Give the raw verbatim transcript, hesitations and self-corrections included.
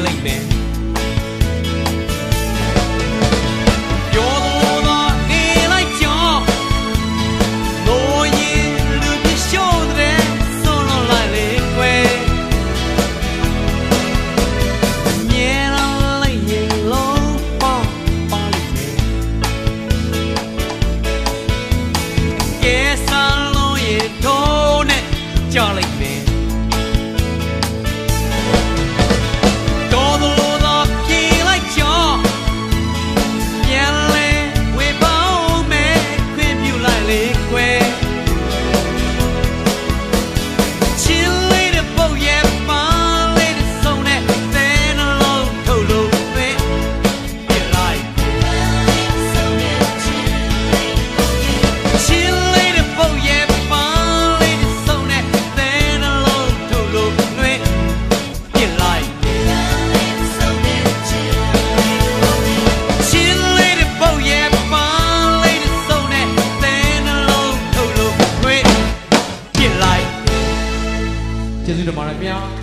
လိုက်မယ်ကြောက်လိုက်မယ်တော်တော်တော့ပြေးလိုက်ကြောပြန်လဲဝေပေါင်းမယ်ခွင့်ပြုလိုက်လေကွယ်ချစ်လေးတဲ့ပုတ်ရဲ့ပါလေးတဲ့ဆုံးနဲ့သဲနှလုံးထုတ်လို့ပဲပြလိုက်ချစ်လေးတဲ့ပုတ်ရဲ့ကျေးဇူးတင်ပါတယ်ခင်ဗျာ